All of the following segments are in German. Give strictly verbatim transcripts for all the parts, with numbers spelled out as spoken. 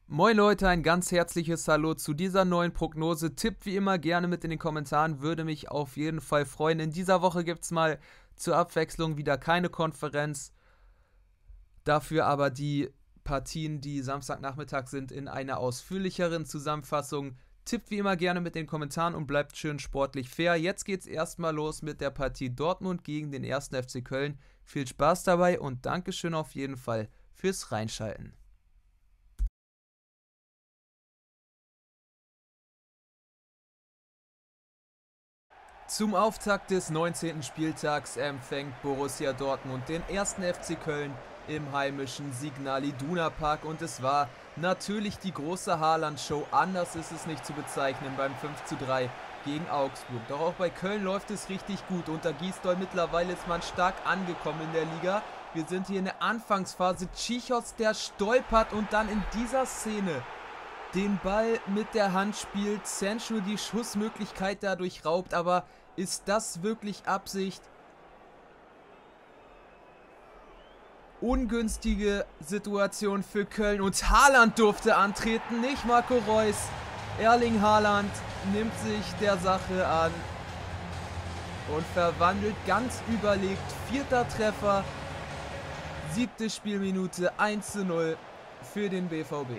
Moin Leute, ein ganz herzliches Hallo zu dieser neuen Prognose. Tippt wie immer gerne mit in den Kommentaren, würde mich auf jeden Fall freuen. In dieser Woche gibt es mal zur Abwechslung wieder keine Konferenz. Dafür aber die Partien, die Samstagnachmittag sind, in einer ausführlicheren Zusammenfassung. Tippt wie immer gerne mit den Kommentaren und bleibt schön sportlich fair. Jetzt geht's erstmal los mit der Partie Dortmund gegen den ersten F C Köln. Viel Spaß dabei und Dankeschön auf jeden Fall fürs Reinschalten. Zum Auftakt des neunzehnten Spieltags empfängt Borussia Dortmund den ersten F C Köln im heimischen Signal Iduna Park und es war natürlich die große Haaland-Show, anders ist es nicht zu bezeichnen beim fünf zu drei gegen Augsburg. Doch auch bei Köln läuft es richtig gut. Unter Gisdol mittlerweile ist man stark angekommen in der Liga. Wir sind hier in der Anfangsphase. Tschichos, der stolpert und dann in dieser Szene den Ball mit der Hand spielt, Sancho die Schussmöglichkeit dadurch raubt, aber ist das wirklich Absicht? Ungünstige Situation für Köln und Haaland durfte antreten, nicht Marco Reus. Erling Haaland nimmt sich der Sache an und verwandelt ganz überlegt. Vierter Treffer, siebte Spielminute, eins zu null für den B V B.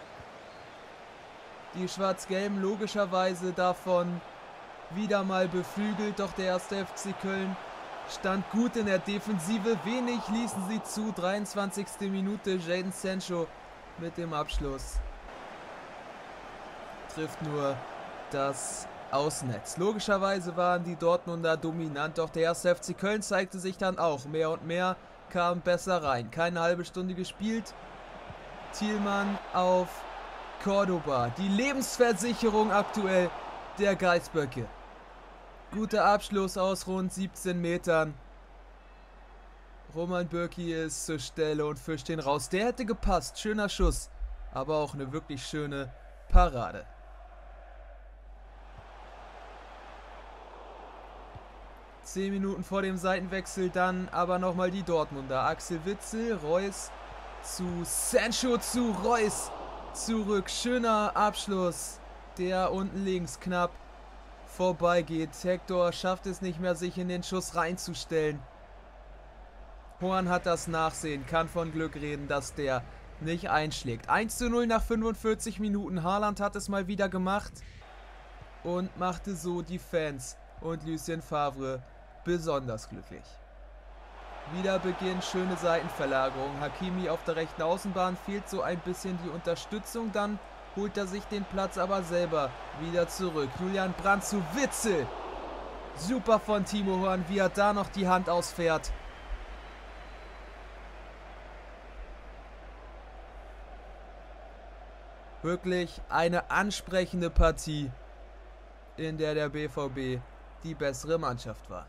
Die Schwarz-Gelben logischerweise davon wieder mal beflügelt, doch der erste F C Köln stand gut in der Defensive. Wenig ließen sie zu. dreiundzwanzigste Minute, Jadon Sancho mit dem Abschluss. Trifft nur das Außennetz. Logischerweise waren die Dortmunder dominant, doch der erste F C Köln zeigte sich dann auch mehr und mehr, kam besser rein. Keine halbe Stunde gespielt. Thielmann auf Cordoba, die Lebensversicherung aktuell der Geißböcke. Guter Abschluss aus rund siebzehn Metern. Roman Bürki ist zur Stelle und fischt den raus. Der hätte gepasst. Schöner Schuss, aber auch eine wirklich schöne Parade. Zehn Minuten vor dem Seitenwechsel dann aber nochmal die Dortmunder. Axel Witsel, Reus zu Sancho, zu Reus. Zurück, schöner Abschluss, der unten links knapp vorbeigeht. Hector schafft es nicht mehr, sich in den Schuss reinzustellen. Horn hat das Nachsehen, kann von Glück reden, dass der nicht einschlägt. eins zu null nach fünfundvierzig Minuten. Haaland hat es mal wieder gemacht und machte so die Fans und Lucien Favre besonders glücklich. Wieder Beginn, schöne Seitenverlagerung. Hakimi auf der rechten Außenbahn, fehlt so ein bisschen die Unterstützung. Dann holt er sich den Platz aber selber wieder zurück. Julian Brandt zu Witsel. Super von Timo Horn, wie er da noch die Hand ausfährt. Wirklich eine ansprechende Partie, in der der B V B die bessere Mannschaft war.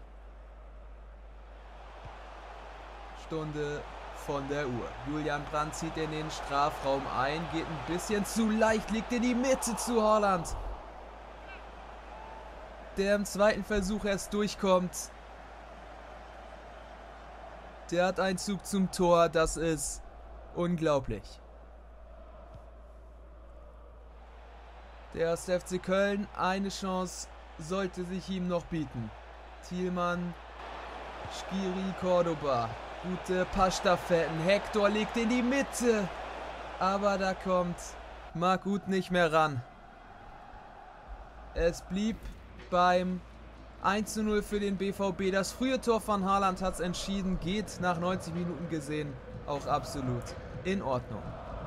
Stunde von der Uhr. Julian Brandt zieht in den Strafraum ein, geht ein bisschen zu leicht, liegt in die Mitte zu Haaland, der im zweiten Versuch erst durchkommt. Der hat einen Zug zum Tor, das ist unglaublich. Der erste F C Köln, eine Chance sollte sich ihm noch bieten. Thielmann, Skiri, Cordoba. Gute Passstaffetten. Hector legt in die Mitte. Aber da kommt Marc Uth nicht mehr ran. Es blieb beim eins zu null für den B V B. Das frühe Tor von Haaland hat es entschieden. Geht nach neunzig Minuten gesehen auch absolut in Ordnung.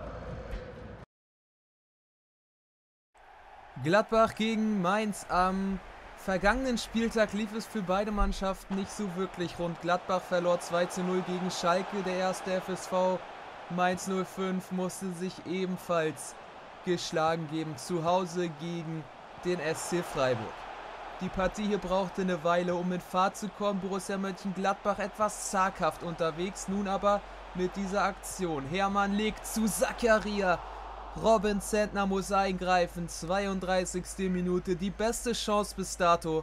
Gladbach gegen Mainz. Am vergangenen Spieltag lief es für beide Mannschaften nicht so wirklich rund. Gladbach verlor zwei zu null gegen Schalke. Der erste F S V Mainz null fünf musste sich ebenfalls geschlagen geben. Zu Hause gegen den S C Freiburg. Die Partie hier brauchte eine Weile, um in Fahrt zu kommen. Borussia Mönchengladbach etwas zaghaft unterwegs. Nun aber mit dieser Aktion. Hermann legt zu Zakaria. Robin Zentner muss eingreifen. zweiunddreißigste Minute. Die beste Chance bis dato.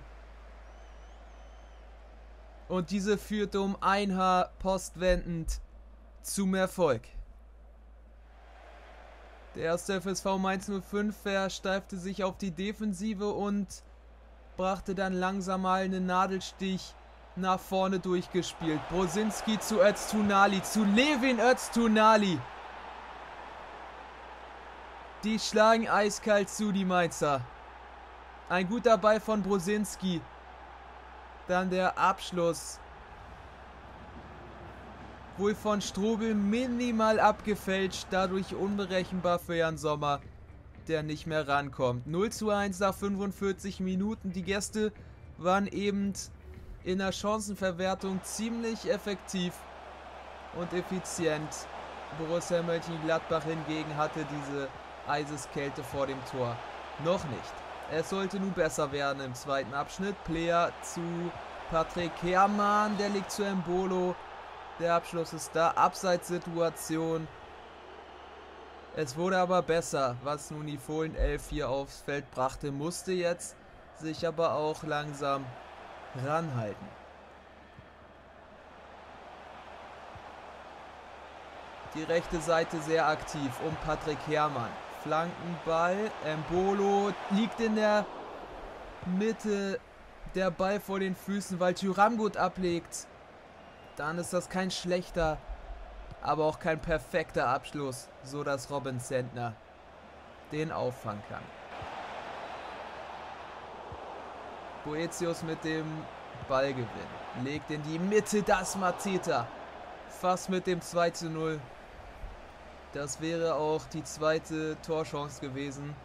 Und diese führt um ein Haar postwendend zum Erfolg. Der erste F S V Mainz null fünf versteifte sich auf die Defensive und brachte dann langsam mal einen Nadelstich nach vorne durchgespielt. Brosinski zu Öztunali, zu Levin Öztunali. Die schlagen eiskalt zu, die Mainzer. Ein guter Ball von Brosinski. Dann der Abschluss. Wohl von Strobel minimal abgefälscht, dadurch unberechenbar für Jan Sommer, der nicht mehr rankommt. null zu eins nach fünfundvierzig Minuten. Die Gäste waren eben in der Chancenverwertung ziemlich effektiv und effizient. Borussia Mönchengladbach hingegen hatte diese Eiseskälte vor dem Tor noch nicht. Es sollte nun besser werden im zweiten Abschnitt. Player zu Patrick Herrmann, der liegt zu Embolo. Der Abschluss ist da, Abseitssituation. Es wurde aber besser, was nun die Fohlen-Elf hier aufs Feld brachte, musste jetzt sich aber auch langsam ranhalten. Die rechte Seite sehr aktiv um Patrick Herrmann. Flankenball, Embolo liegt in der Mitte, der Ball vor den Füßen, weil Thuram gut ablegt. Dann ist das kein schlechter, aber auch kein perfekter Abschluss, so dass Robin Zentner den auffangen kann. Boetius mit dem Ballgewinn. Legt in die Mitte, das Mateta. Fast mit dem zwei zu null. Das wäre auch die zweite Torchance gewesen.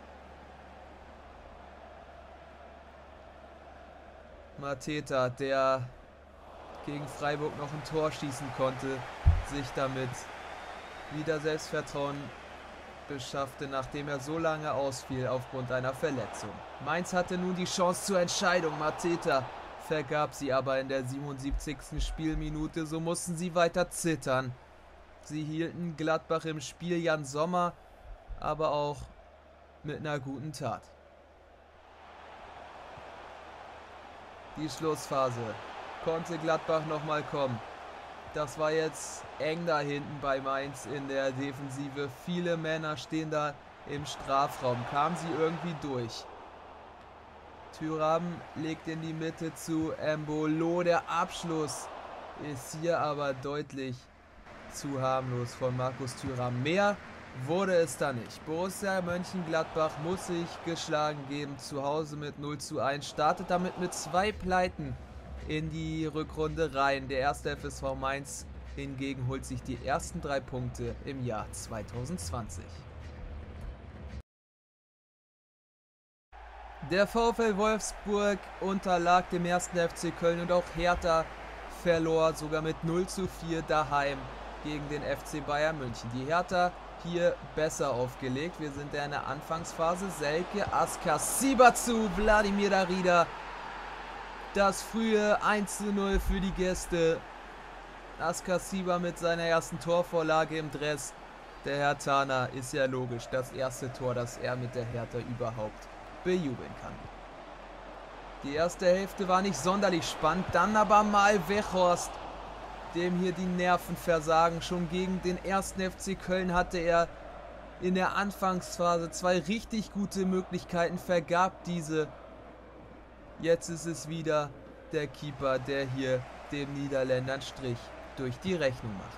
Mateta, der gegen Freiburg noch ein Tor schießen konnte, sich damit wieder Selbstvertrauen beschaffte, nachdem er so lange ausfiel aufgrund einer Verletzung. Mainz hatte nun die Chance zur Entscheidung. Mateta vergab sie aber in der siebenundsiebzigsten Spielminute, so mussten sie weiter zittern. Sie hielten Gladbach im Spiel, Jan Sommer, aber auch mit einer guten Tat. Die Schlussphase. Konnte Gladbach nochmal kommen. Das war jetzt eng da hinten bei Mainz in der Defensive. Viele Männer stehen da im Strafraum. Kamen sie irgendwie durch. Thuram legt in die Mitte zu Embolo. Der Abschluss ist hier aber deutlich zu harmlos von Markus Thuram. Mehr wurde es da nicht. Borussia Mönchengladbach muss sich geschlagen geben. Zu Hause mit null zu eins. Startet damit mit zwei Pleiten in die Rückrunde rein. Der erste F S V Mainz hingegen holt sich die ersten drei Punkte im Jahr zweitausendzwanzig. Der VfL Wolfsburg unterlag dem ersten F C Köln und auch Hertha verlor sogar mit null zu vier daheim gegen den F C Bayern München. Die Hertha hier besser aufgelegt. Wir sind in der Anfangsphase. Selke, Askasiba zu Wladimir Darida. Das frühe eins zu null für die Gäste. Askasiba mit seiner ersten Torvorlage im Dress. Der Herthaner ist ja logisch. Das erste Tor, das er mit der Hertha überhaupt bejubeln kann. Die erste Hälfte war nicht sonderlich spannend. Dann aber mal Weghorst, dem hier die Nerven versagen. Schon gegen den ersten F C Köln hatte er in der Anfangsphase zwei richtig gute Möglichkeiten, vergab diese. Jetzt ist es wieder der Keeper, der hier dem Niederländern Strich durch die Rechnung macht.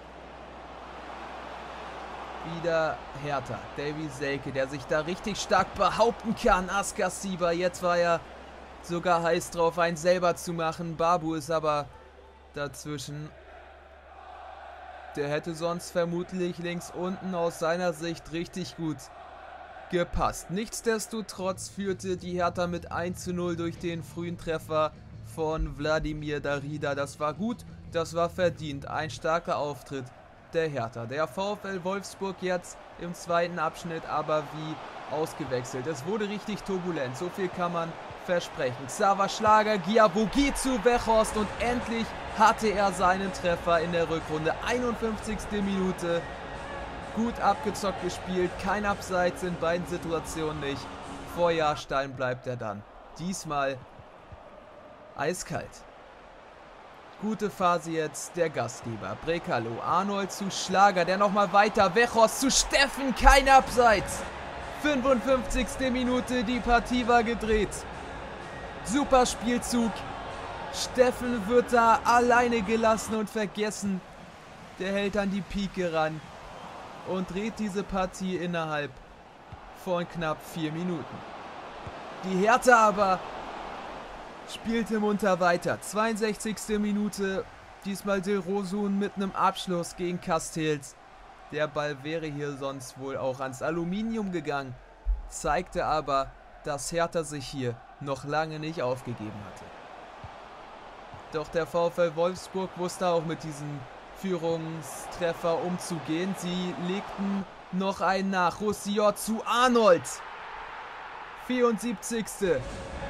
Wieder Hertha. Davy Selke, der sich da richtig stark behaupten kann. Askasiba, jetzt war er sogar heiß drauf, einen selber zu machen. Babu ist aber dazwischen. Der hätte sonst vermutlich links unten aus seiner Sicht richtig gut gepasst. Nichtsdestotrotz führte die Hertha mit eins zu null durch den frühen Treffer von Wladimir Darida. Das war gut, das war verdient. Ein starker Auftritt der Hertha. Der VfL Wolfsburg jetzt im zweiten Abschnitt aber wie ausgewechselt. Es wurde richtig turbulent, so viel kann man versprechen. Xaver Schlager, Giabogi zu Weghorst und endlich hatte er seinen Treffer in der Rückrunde. einundfünfzigste Minute. Gut abgezockt gespielt, kein Abseits in beiden Situationen nicht. Vor Jahrstein bleibt er dann. Diesmal eiskalt. Gute Phase jetzt der Gastgeber. Brekalo, Arnold zu Schlager, der nochmal weiter. Weghorst zu Steffen, kein Abseits. fünfundfünfzigste Minute, die Partie war gedreht. Super Spielzug. Steffen wird da alleine gelassen und vergessen. Der hält an die Pike ran und dreht diese Partie innerhalb von knapp vier Minuten. Die Hertha aber spielte munter weiter. zweiundsechzigste Minute. Diesmal Dilrosun mit einem Abschluss gegen Castells. Der Ball wäre hier sonst wohl auch ans Aluminium gegangen. Zeigte aber, dass Hertha sich hier noch lange nicht aufgegeben hatte. Doch der VfL Wolfsburg wusste auch mit diesem Führungstreffer umzugehen. Sie legten noch einen nach. Roussillon zu Arnold. vierundsiebzigste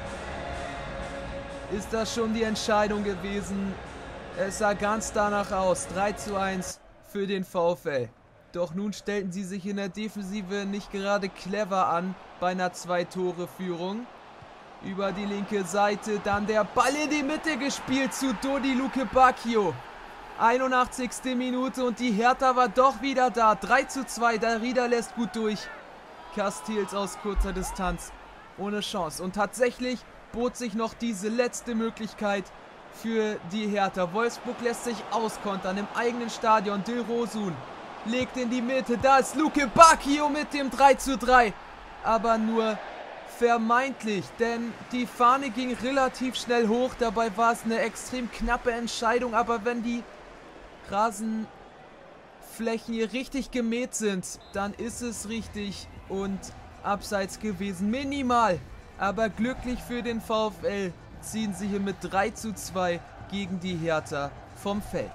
Ist das schon die Entscheidung gewesen? Es sah ganz danach aus. drei zu eins für den VfL. Doch nun stellten sie sich in der Defensive nicht gerade clever an bei einer Zwei-Tore-Führung. Über die linke Seite dann der Ball in die Mitte gespielt zu Dodi Luke Bacchio. einundachtzigste Minute und die Hertha war doch wieder da. drei zu zwei, Darida lässt gut durch. Castells aus kurzer Distanz ohne Chance. Und tatsächlich bot sich noch diese letzte Möglichkeit für die Hertha. Wolfsburg lässt sich auskontern im eigenen Stadion. Dilrosun legt in die Mitte. Da ist Luke Bacchio mit dem drei zu drei. Aber nur vermeintlich, denn die Fahne ging relativ schnell hoch. Dabei war es eine extrem knappe Entscheidung. Aber wenn die Rasenflächen hier richtig gemäht sind, dann ist es richtig und abseits gewesen. Minimal, aber glücklich für den VfL ziehen sie hier mit drei zu zwei gegen die Hertha vom Feld.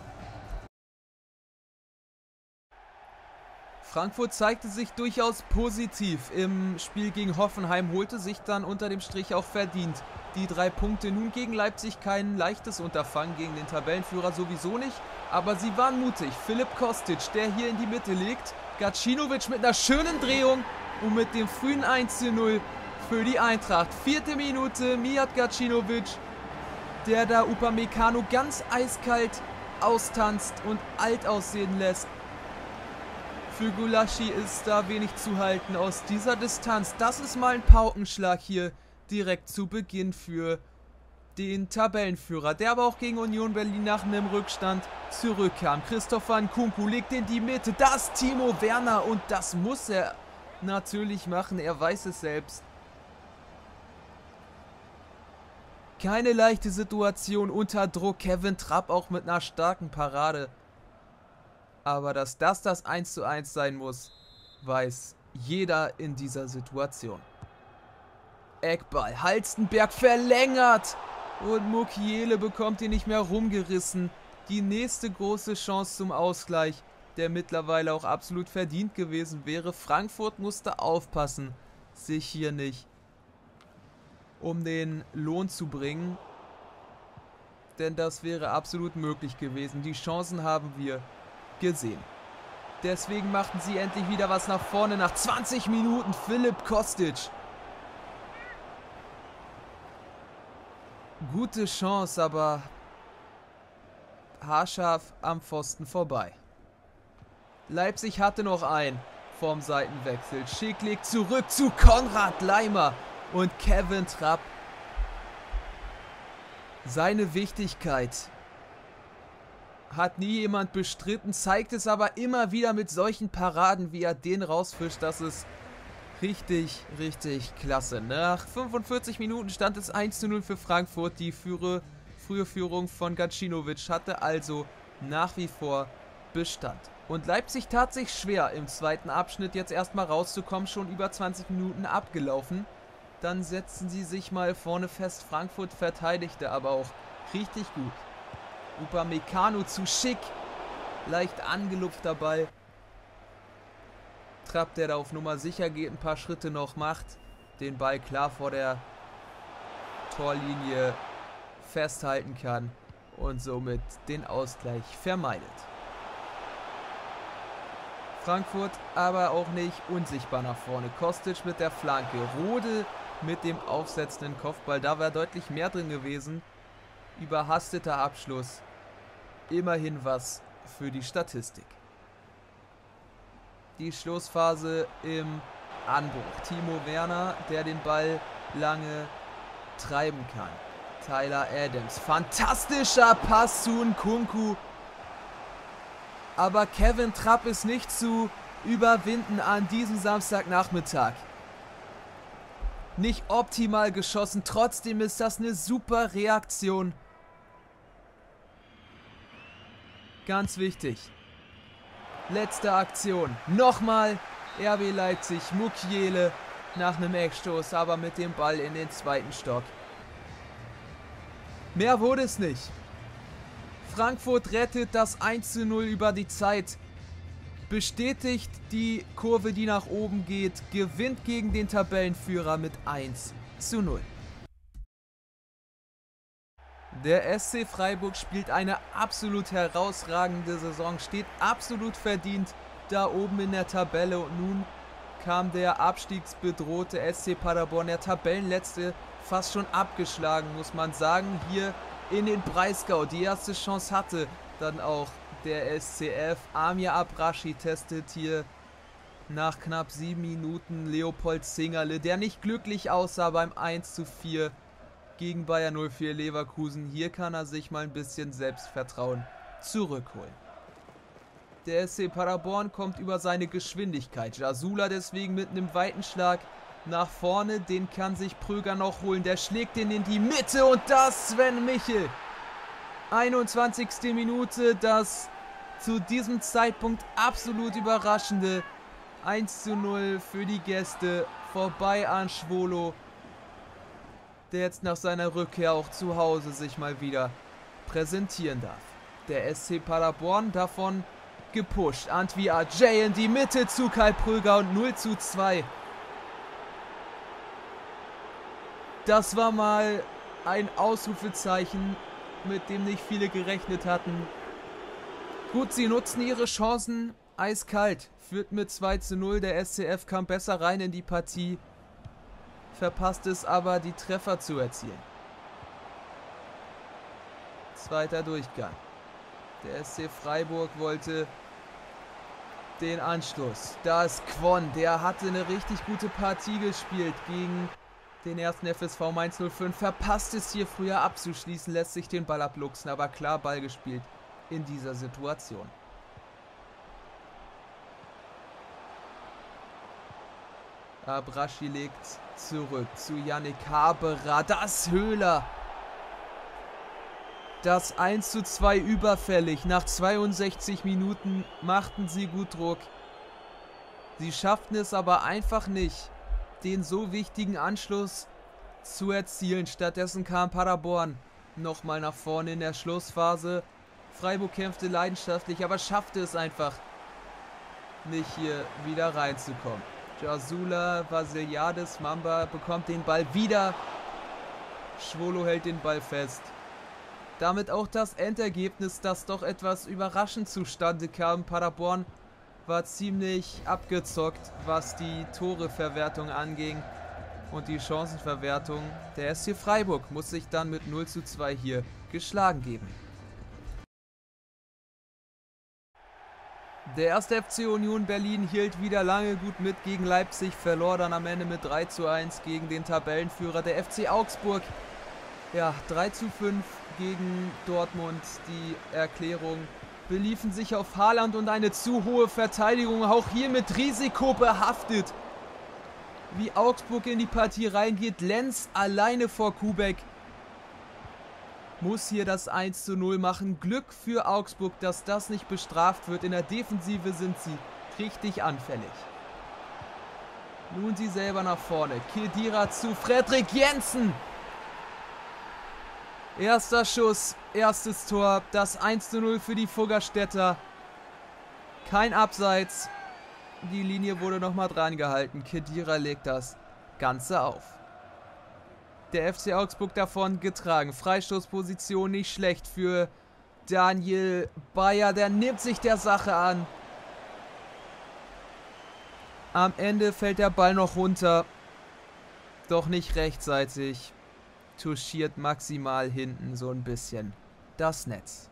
Frankfurt zeigte sich durchaus positiv im Spiel gegen Hoffenheim, holte sich dann unter dem Strich auch verdient die drei Punkte. Nun gegen Leipzig kein leichtes Unterfangen, gegen den Tabellenführer sowieso nicht, aber sie waren mutig. Filip Kostic, der hier in die Mitte legt, Gacinovic mit einer schönen Drehung und mit dem frühen eins zu null für die Eintracht. Vierte Minute, Mijat Gacinovic, der da Upamecano ganz eiskalt austanzt und alt aussehen lässt. Für Gulaschi ist da wenig zu halten aus dieser Distanz. Das ist mal ein Paukenschlag hier direkt zu Beginn für den Tabellenführer, der aber auch gegen Union Berlin nach einem Rückstand zurückkam. Christopher Nkunku legt in die Mitte. Das ist Timo Werner und das muss er natürlich machen. Er weiß es selbst. Keine leichte Situation unter Druck. Kevin Trapp auch mit einer starken Parade. Aber dass das das eins zu eins sein muss, weiß jeder in dieser Situation. Eckball, Halstenberg verlängert und Mukiele bekommt ihn nicht mehr rumgerissen. Die nächste große Chance zum Ausgleich, der mittlerweile auch absolut verdient gewesen wäre. Frankfurt musste aufpassen, sich hier nicht um den Lohn zu bringen, denn das wäre absolut möglich gewesen. Die Chancen haben wir gesehen. Deswegen machten sie endlich wieder was nach vorne nach zwanzig Minuten. Filip Kostic. Gute Chance, aber haarscharf am Pfosten vorbei. Leipzig hatte noch einen vorm Seitenwechsel. Schick legt zurück zu Konrad Laimer und Kevin Trapp. Seine Wichtigkeit hat nie jemand bestritten, zeigt es aber immer wieder mit solchen Paraden, wie er den rausfischt. Das ist richtig, richtig klasse. Nach fünfundvierzig Minuten stand es eins zu null für Frankfurt. Die frühe, frühe Führung von Gacinovic hatte also nach wie vor Bestand. Und Leipzig tat sich schwer im zweiten Abschnitt jetzt erstmal rauszukommen, schon über zwanzig Minuten abgelaufen. Dann setzten sie sich mal vorne fest. Frankfurt verteidigte aber auch richtig gut. Upamecano zu Schick. Leicht angelupfter Ball. Trapp, der da auf Nummer sicher geht, ein paar Schritte noch macht. Den Ball klar vor der Torlinie festhalten kann. Und somit den Ausgleich vermeidet. Frankfurt aber auch nicht unsichtbar nach vorne. Kostic mit der Flanke. Rode mit dem aufsetzenden Kopfball. Da wäre deutlich mehr drin gewesen. Überhasteter Abschluss. Immerhin was für die Statistik. Die Schlussphase im Anbruch. Timo Werner, der den Ball lange treiben kann. Tyler Adams. Fantastischer Pass zu Nkunku. Aber Kevin Trapp ist nicht zu überwinden an diesem Samstagnachmittag. Nicht optimal geschossen, trotzdem ist das eine super Reaktion. Ganz wichtig. Letzte Aktion. Nochmal R B Leipzig, Mukiele nach einem Eckstoß, aber mit dem Ball in den zweiten Stock. Mehr wurde es nicht. Frankfurt rettet das eins zu null über die Zeit. Bestätigt die Kurve, die nach oben geht. Gewinnt gegen den Tabellenführer mit eins zu null. Der S C Freiburg spielt eine absolut herausragende Saison. Steht absolut verdient da oben in der Tabelle. Und nun kam der abstiegsbedrohte S C Paderborn, der Tabellenletzte, fast schon abgeschlagen, muss man sagen. Hier in den Breisgau die erste Chance hatte dann auch der S C F. Amir Abrashi testet hier nach knapp sieben Minuten Leopold Zingerle, der nicht glücklich aussah beim eins zu vier gegen Bayer null vier Leverkusen. Hier kann er sich mal ein bisschen Selbstvertrauen zurückholen. Der S C Paderborn kommt über seine Geschwindigkeit. Jasula deswegen mit einem weiten Schlag nach vorne. Den kann sich Pröger noch holen. Der schlägt ihn in die Mitte und das Sven Michel. einundzwanzigste Minute, das zu diesem Zeitpunkt absolut überraschende eins zu null für die Gäste. Vorbei an Schwolo, der jetzt nach seiner Rückkehr auch zu Hause sich mal wieder präsentieren darf. Der S C Paderborn davon gepusht. Antwi Ajay in die Mitte zu Kai Pröger und null zu zwei. Das war mal ein Ausrufezeichen, mit dem nicht viele gerechnet hatten. Gut, sie nutzen ihre Chancen eiskalt. Führt mit zwei zu null. Der S C F kam besser rein in die Partie. Verpasst es aber, die Treffer zu erzielen. Zweiter Durchgang. Der S C Freiburg wollte den Anschluss. Da ist Kwon. Der hatte eine richtig gute Partie gespielt gegen den ersten F S V Mainz null fünf. Verpasst es hier früher abzuschließen. Lässt sich den Ball abluchsen. Aber klar Ball gespielt in dieser Situation. Abrashi legt zurück zu Yannick Haberer. Das Höhler. Das eins zu zwei überfällig. Nach zweiundsechzig Minuten machten sie gut Druck. Sie schafften es aber einfach nicht, den so wichtigen Anschluss zu erzielen. Stattdessen kam Paderborn nochmal nach vorne in der Schlussphase. Freiburg kämpfte leidenschaftlich, aber schaffte es einfach nicht, hier wieder reinzukommen. Jasula, Vasiliades, Mamba bekommt den Ball wieder. Schwolo hält den Ball fest. Damit auch das Endergebnis, das doch etwas überraschend zustande kam. Paderborn war ziemlich abgezockt, was die Toreverwertung anging und die Chancenverwertung. Der S C Freiburg muss sich dann mit null zu zwei hier geschlagen geben. Der erste F C Union Berlin hielt wieder lange gut mit gegen Leipzig, verlor dann am Ende mit drei zu eins gegen den Tabellenführer. Der F C Augsburg, ja, drei zu fünf gegen Dortmund. Die Erklärung: beliefen sich auf Haaland und eine zu hohe Verteidigung, auch hier mit Risiko behaftet. Wie Augsburg in die Partie reingeht, Lenz alleine vor Kubek. Muss hier das eins zu null machen. Glück für Augsburg, dass das nicht bestraft wird. In der Defensive sind sie richtig anfällig. Nun sie selber nach vorne. Khedira zu Frederik Jensen. Erster Schuss, erstes Tor. Das eins zu null für die Fuggerstädter. Kein Abseits. Die Linie wurde nochmal dran gehalten. Khedira legt das Ganze auf. Der F C Augsburg davon getragen. Freistoßposition nicht schlecht für Daniel Bayer. Der nimmt sich der Sache an. Am Ende fällt der Ball noch runter. Doch nicht rechtzeitig. touchiert maximal hinten so ein bisschen das Netz.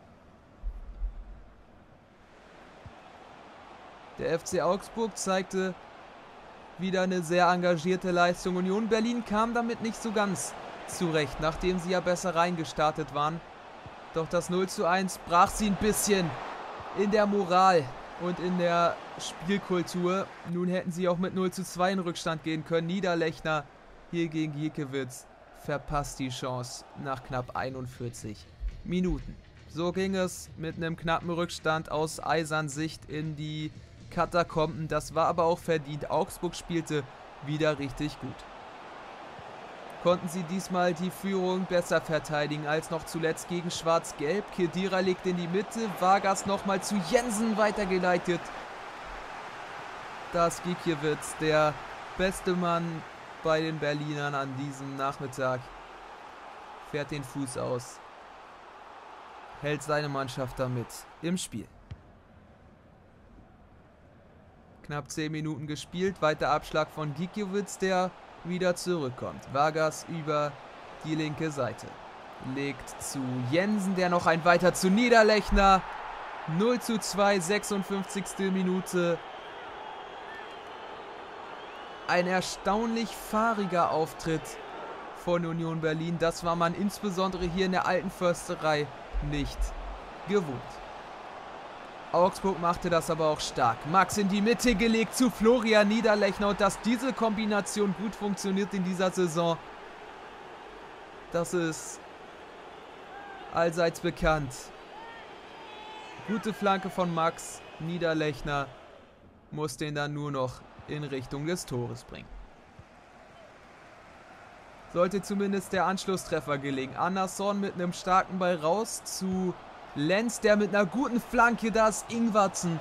Der F C Augsburg zeigte wieder eine sehr engagierte Leistung. Union Berlin kam damit nicht so ganz zurecht, nachdem sie ja besser reingestartet waren. Doch das null zu eins brach sie ein bisschen in der Moral und in der Spielkultur. Nun hätten sie auch mit null zu zwei in Rückstand gehen können. Niederlechner hier gegen Giekewitz verpasst die Chance nach knapp einundvierzig Minuten. So ging es mit einem knappen Rückstand aus Eisern Sicht in die Katakomben. Das war aber auch verdient. Augsburg spielte wieder richtig gut. Konnten sie diesmal die Führung besser verteidigen als noch zuletzt gegen Schwarz-Gelb. Khedira legt in die Mitte, Vargas nochmal zu Jensen weitergeleitet. Das Giekewitz, der beste Mann bei den Berlinern an diesem Nachmittag, fährt den Fuß aus, hält seine Mannschaft damit im Spiel. Knapp zehn Minuten gespielt, weiter Abschlag von Giekewitz, der wieder zurückkommt. Vargas über die linke Seite. Legt zu Jensen, der noch ein weiter zu Niederlechner. null zu zwei, sechsundfünfzigste Minute. Ein erstaunlich fahriger Auftritt von Union Berlin. Das war man insbesondere hier in der alten Försterei nicht gewohnt. Augsburg machte das aber auch stark. Max in die Mitte gelegt zu Florian Niederlechner. Und dass diese Kombination gut funktioniert in dieser Saison, das ist allseits bekannt. Gute Flanke von Max. Niederlechner muss den dann nur noch in Richtung des Tores bringen. Sollte zumindest der Anschlusstreffer gelingen. Andersson mit einem starken Ball raus zu Lenz, der mit einer guten Flanke, das Ingwarzen.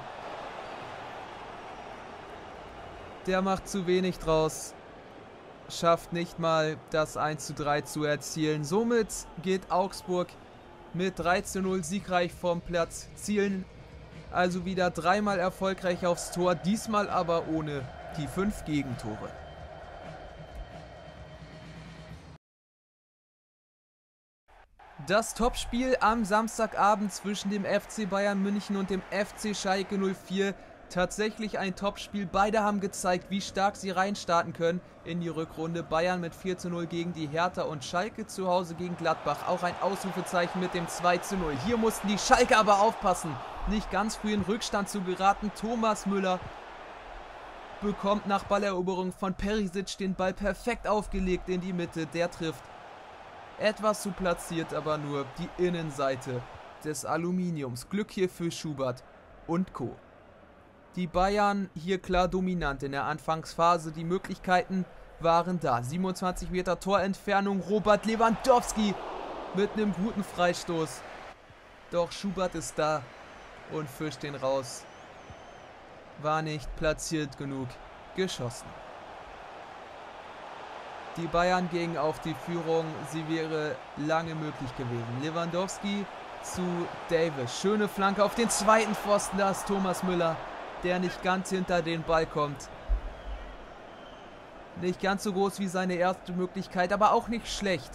Der macht zu wenig draus. Schafft nicht mal das eins zu drei zu erzielen. Somit geht Augsburg mit drei zu null siegreich vom Platz. Zielen also wieder dreimal erfolgreich aufs Tor. Diesmal aber ohne die fünf Gegentore. Das Topspiel am Samstagabend zwischen dem F C Bayern München und dem F C Schalke null vier. Tatsächlich ein Topspiel. Beide haben gezeigt, wie stark sie reinstarten können in die Rückrunde. Bayern mit vier zu null gegen die Hertha und Schalke zu Hause gegen Gladbach. Auch ein Ausrufezeichen mit dem zwei zu null. Hier mussten die Schalke aber aufpassen, nicht ganz früh in Rückstand zu geraten. Thomas Müller bekommt nach Balleroberung von Perisic den Ball perfekt aufgelegt in die Mitte. Der trifft. Etwas zu platziert, aber nur die Innenseite des Aluminiums. Glück hier für Schubert und Co. Die Bayern hier klar dominant in der Anfangsphase. Die Möglichkeiten waren da. siebenundzwanzig Meter Torentfernung. Robert Lewandowski mit einem guten Freistoß. Doch Schubert ist da und fischt den raus. War nicht platziert genug geschossen. Die Bayern gingen auf die Führung, sie wäre lange möglich gewesen. Lewandowski zu Davis. Schöne Flanke auf den zweiten Pfosten, da ist Thomas Müller, der nicht ganz hinter den Ball kommt. Nicht ganz so groß wie seine erste Möglichkeit, aber auch nicht schlecht.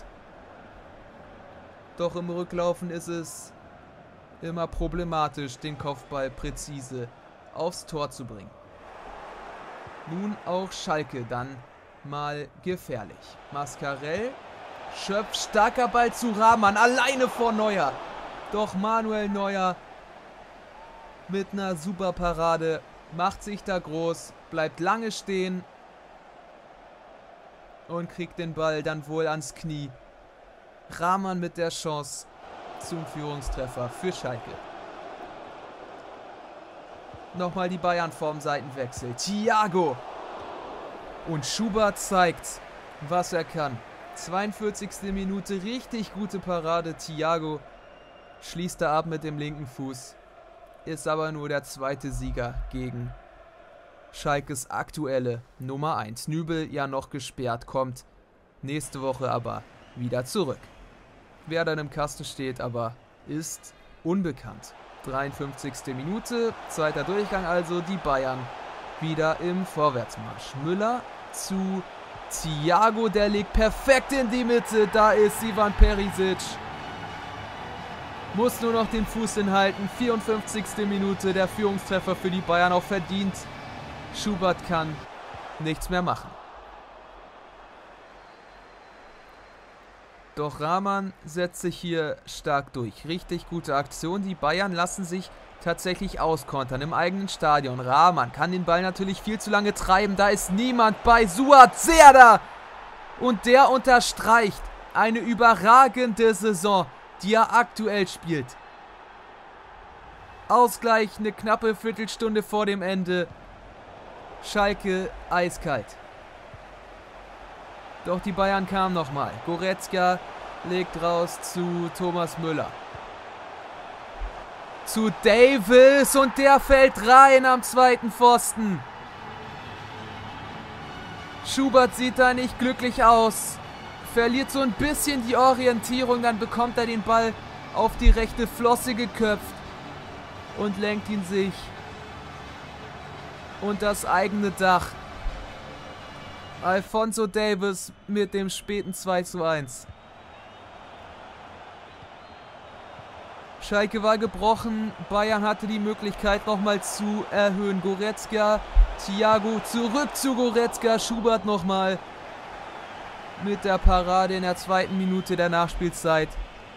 Doch im Rücklaufen ist es immer problematisch, den Kopfball präzise aufs Tor zu bringen. Nun auch Schalke dann mal gefährlich. Mascarell schöpft, starker Ball zu Rahman, alleine vor Neuer. Doch Manuel Neuer mit einer super Parade macht sich da groß, bleibt lange stehen und kriegt den Ball dann wohl ans Knie. Rahman mit der Chance zum Führungstreffer für Schalke. Nochmal die Bayern vorm Seitenwechsel. Thiago. Und Schubert zeigt, was er kann. zweiundvierzigste Minute, richtig gute Parade. Thiago schließt da ab mit dem linken Fuß. Ist aber nur der zweite Sieger gegen Schalkes aktuelle Nummer eins. Nübel ja noch gesperrt, kommt nächste Woche aber wieder zurück. Wer dann im Kasten steht, aber ist unbekannt. dreiundfünfzigste Minute, zweiter Durchgang also, die Bayern wieder im Vorwärtsmarsch. Müller zu Thiago, der legt perfekt in die Mitte. Da ist Ivan Perisic. Muss nur noch den Fuß hinhalten. vierundfünfzigste Minute. Der Führungstreffer für die Bayern auch verdient. Schubert kann nichts mehr machen. Doch Rahman setzt sich hier stark durch. Richtig gute Aktion. Die Bayern lassen sich tatsächlich auskontern im eigenen Stadion. Rahman kann den Ball natürlich viel zu lange treiben. Da ist niemand bei. Suat Serdar. Und der unterstreicht eine überragende Saison, die er aktuell spielt. Ausgleich eine knappe Viertelstunde vor dem Ende. Schalke eiskalt. Doch die Bayern kamen nochmal. Goretzka legt raus zu Thomas Müller. Zu Davis und der fällt rein am zweiten Pfosten. Schubert sieht da nicht glücklich aus. Verliert so ein bisschen die Orientierung, dann bekommt er den Ball auf die rechte Flosse geköpft und lenkt ihn sich unter das eigene Dach. Alphonso Davies mit dem späten zwei zu eins. Schalke war gebrochen. Bayern hatte die Möglichkeit nochmal zu erhöhen. Goretzka, Thiago zurück zu Goretzka. Schubert nochmal mit der Parade in der zweiten Minute der Nachspielzeit.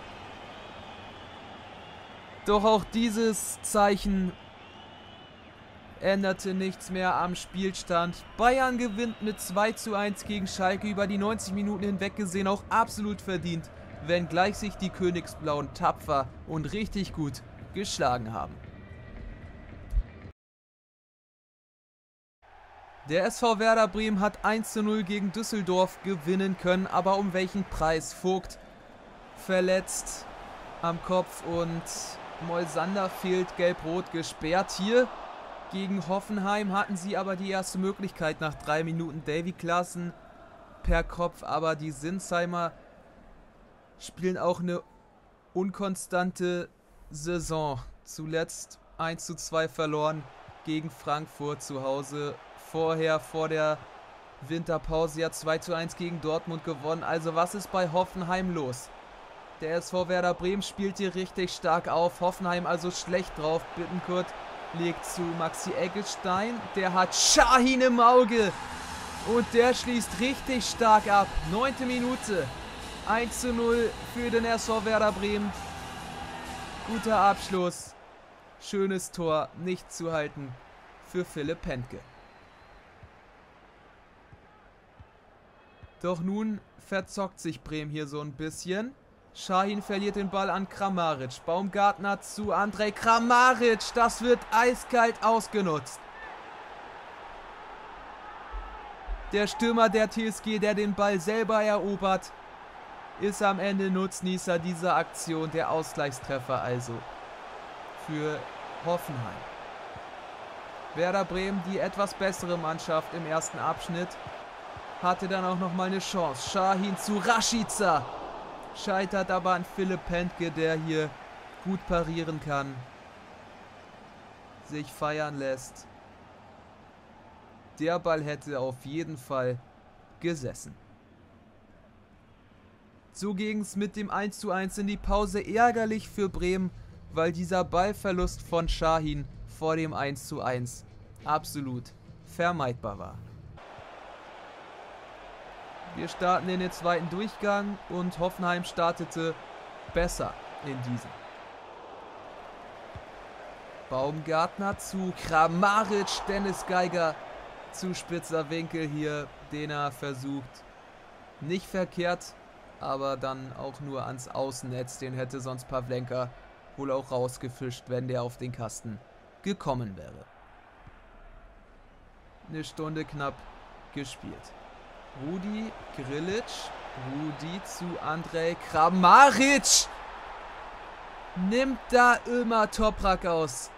Doch auch dieses Zeichen änderte nichts mehr am Spielstand. Bayern gewinnt mit zwei zu eins gegen Schalke, über die neunzig Minuten hinweg gesehen auch absolut verdient, wenngleich sich die Königsblauen tapfer und richtig gut geschlagen haben. Der S V Werder Bremen hat eins zu null gegen Düsseldorf gewinnen können, aber um welchen Preis? Vogt verletzt am Kopf und Moisander fehlt, gelb-rot gesperrt. Hier gegen Hoffenheim hatten sie aber die erste Möglichkeit nach drei Minuten. Davy Klaassen per Kopf, aber die Sinsheimer spielen auch eine unkonstante Saison. Zuletzt eins zu zwei verloren gegen Frankfurt zu Hause. Vorher, vor der Winterpause, ja zwei zu eins gegen Dortmund gewonnen. Also was ist bei Hoffenheim los? Der S V Werder Bremen spielt hier richtig stark auf. Hoffenheim also schlecht drauf. Bittenkurt legt zu Maxi Eggestein. Der hat Şahin im Auge. Und der schließt richtig stark ab. Neunte Minute. eins zu null für den S V Werder Bremen. Guter Abschluss. Schönes Tor. Nicht zu halten für Philipp Pentke. Doch nun verzockt sich Bremen hier so ein bisschen. Şahin verliert den Ball an Kramaric. Baumgartner zu Andrej Kramaric. Das wird eiskalt ausgenutzt. Der Stürmer der T S G, der den Ball selber erobert, ist am Ende Nutznießer dieser Aktion. Der Ausgleichstreffer also für Hoffenheim. Werder Bremen, die etwas bessere Mannschaft im ersten Abschnitt, hatte dann auch nochmal eine Chance. Şahin zu Rashica. Scheitert aber an Philipp Pentke, der hier gut parieren kann. Sich feiern lässt. Der Ball hätte auf jeden Fall gesessen. So ging es mit dem eins zu eins in die Pause. Ärgerlich für Bremen, weil dieser Ballverlust von Şahin vor dem eins zu eins absolut vermeidbar war. Wir starten in den zweiten Durchgang und Hoffenheim startete besser in diesem. Baumgartner zu Kramaric, Dennis Geiger zu spitzer Winkel hier, den er versucht. Nicht verkehrt, aber dann auch nur ans Außennetz. Den hätte sonst Pavlenka wohl auch rausgefischt, wenn der auf den Kasten gekommen wäre. Eine Stunde knapp gespielt. Rudi Grilic, Rudi zu Andrej Kramaric. Nimmt da immer Toprak aus.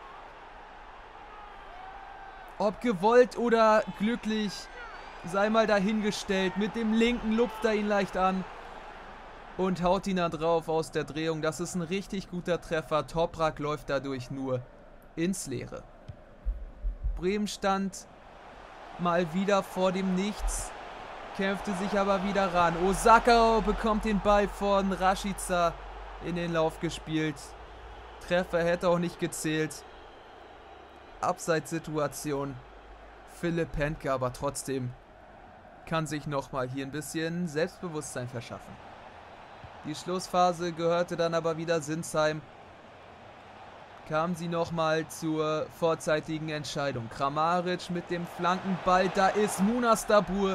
Ob gewollt oder glücklich, sei mal dahingestellt. Mit dem linken lupft er ihn leicht an und haut ihn dann drauf aus der Drehung. Das ist ein richtig guter Treffer. Toprak läuft dadurch nur ins Leere. Bremen stand mal wieder vor dem Nichts. kämpfte sich aber wieder ran. Osaka bekommt den Ball von Rashica in den Lauf gespielt. Treffer hätte auch nicht gezählt. Abseitssituation. Philipp Pentke aber trotzdem kann sich nochmal hier ein bisschen Selbstbewusstsein verschaffen. Die Schlussphase gehörte dann aber wieder Sinsheim. Kamen sie nochmal zur vorzeitigen Entscheidung. Kramaric mit dem Flankenball. Da ist Munas Dabbur.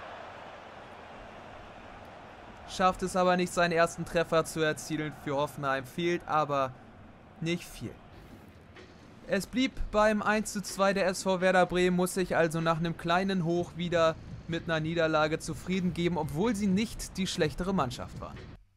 Schafft es aber nicht, seinen ersten Treffer zu erzielen. Für Hoffenheim fehlt aber nicht viel. Es blieb beim eins zu zwei. Der S V Werder Bremen muss sich also nach einem kleinen Hoch wieder mit einer Niederlage zufrieden geben, obwohl sie nicht die schlechtere Mannschaft waren.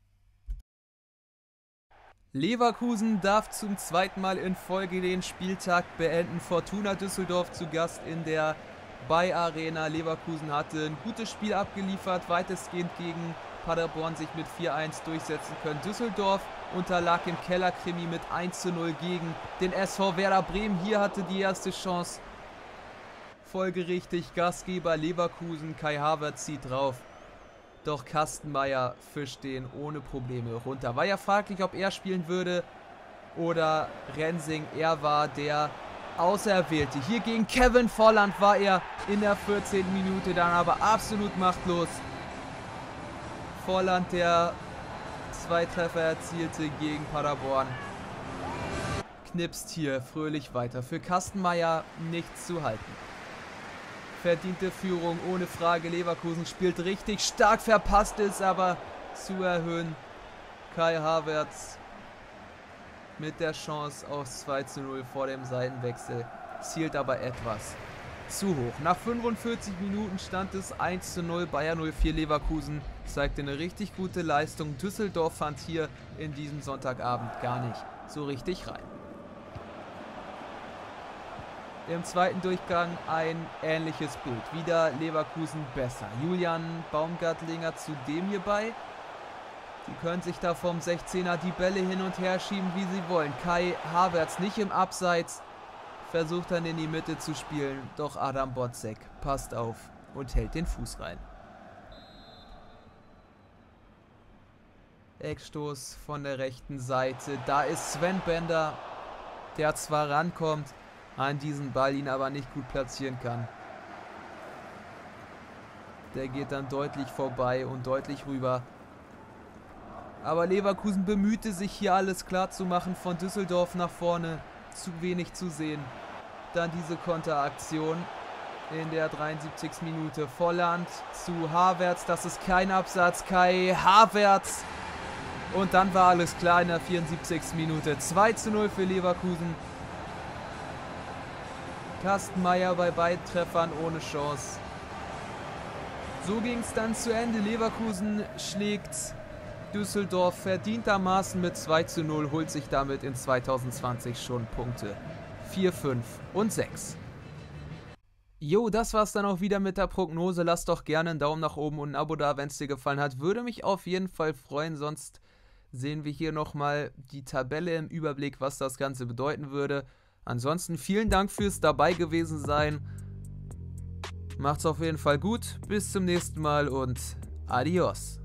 Leverkusen darf zum zweiten Mal in Folge den Spieltag beenden. Fortuna Düsseldorf zu Gast in der Bay Arena. Leverkusen hatte ein gutes Spiel abgeliefert, weitestgehend gegen Paderborn sich mit vier eins durchsetzen können. Düsseldorf unterlag im Kellerkrimi mit eins zu null gegen den S V Werder Bremen. Hier hatte die erste Chance. Folgerichtig Gastgeber Leverkusen, Kai Havertz zieht drauf. Doch Kastenmeier fischt den ohne Probleme runter. War ja fraglich, ob er spielen würde oder Rensing. Er war der Auserwählte. Hier gegen Kevin Volland war er in der vierzehnten Minute dann aber absolut machtlos. Volland, der zwei Treffer erzielte gegen Paderborn, knipst hier fröhlich weiter. Für Kastenmeier nichts zu halten. Verdiente Führung, ohne Frage. Leverkusen spielt richtig stark, verpasst es aber zu erhöhen. Kai Havertz mit der Chance auf zwei zu null vor dem Seitenwechsel, zielt aber etwas zu hoch. Nach fünfundvierzig Minuten stand es eins zu null. Bayer null vier Leverkusen zeigte eine richtig gute Leistung. Düsseldorf fand hier in diesem Sonntagabend gar nicht so richtig rein. Im zweiten Durchgang ein ähnliches Bild. Wieder Leverkusen besser. Julian Baumgartlinger zudem hierbei. Die können sich da vom sechzehner die Bälle hin und her schieben, wie sie wollen. Kai Havertz nicht im Abseits. Versucht dann in die Mitte zu spielen. Doch Adam Botzek passt auf und hält den Fuß rein. Eckstoß von der rechten Seite. Da ist Sven Bender, der zwar rankommt, an diesen Ball ihn aber nicht gut platzieren kann. Der geht dann deutlich vorbei und deutlich rüber. Aber Leverkusen bemühte sich hier alles klar zu machen, von Düsseldorf nach vorne. Zu wenig zu sehen. Dann diese Konteraktion in der dreiundsiebzigsten Minute. Volland zu Havertz, das ist kein Absatz. Kai Havertz. Und dann war alles klar in der vierundsiebzigsten Minute. zwei zu null für Leverkusen. Kastenmeier bei beiden Treffern ohne Chance. So ging es dann zu Ende. Leverkusen schlägt Düsseldorf verdientermaßen mit zwei zu null, holt sich damit in zweitausendzwanzig schon Punkte vier, fünf und sechs. Jo, das war's dann auch wieder mit der Prognose. Lasst doch gerne einen Daumen nach oben und ein Abo da, wenn es dir gefallen hat. Würde mich auf jeden Fall freuen, sonst sehen wir hier nochmal die Tabelle im Überblick, was das Ganze bedeuten würde. Ansonsten vielen Dank fürs dabei gewesen sein. Macht's auf jeden Fall gut. Bis zum nächsten Mal und adios.